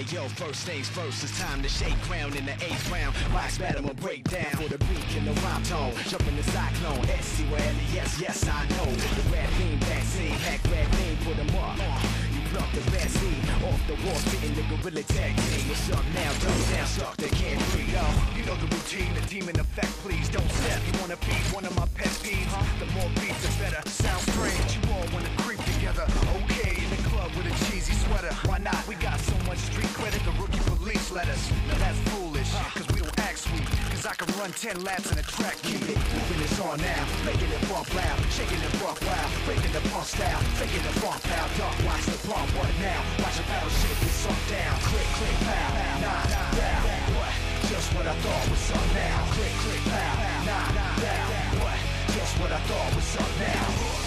Yo, first things first, it's time to shake ground in the 8th round. Wax battle will break down for the beat and the rhyme tone. Jump in the cyclone, S-C-Y-L-E-S, yes I know. The rap theme, vaccine, hack rap theme, put them up. You pluck the vaccine off the wall, spitting the gorilla tag team. What's up now, dumb down, suck, they can't breathe. Yo, you know the routine, the demon effect, please don't step. You wanna be one of my pet peeves? The more beats, the better. Sounds strange, you all wanna creep together. Okay, in the club with a cheesy sweater. Why not? We got so much street credit, the rookie police let us. Now that's foolish, cause we don't act sweet. Cause I can run 10 laps in a track. Keep it, moving this on now. Making it bump loud, shaking the buck wild. Breaking the pump style, faking the bump out. Duck, watch the pump, what now? Watch a battle shit get sunk down. Click, click, pow, nah, down. What? Just what I thought was up now. Click, click, pow, nah, down. What? Just what I thought was up now.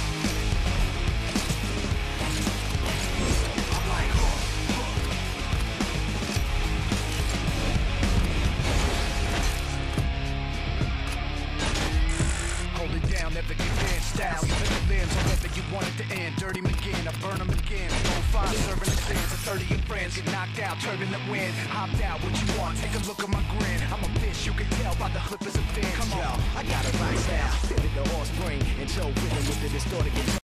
Never give in style, even the limbs however you want it to end. Dirty McGinn, I burn them again. Roll 5, serving the sins. 30 of your friends get knocked out, turbulent wind. Hopped out, what you want? Take a look at my grin. I'm a bitch, you can tell by the flippers and fins. Come on, I got a rock style, fit the offspring, and show rhythm with the distorted guitar.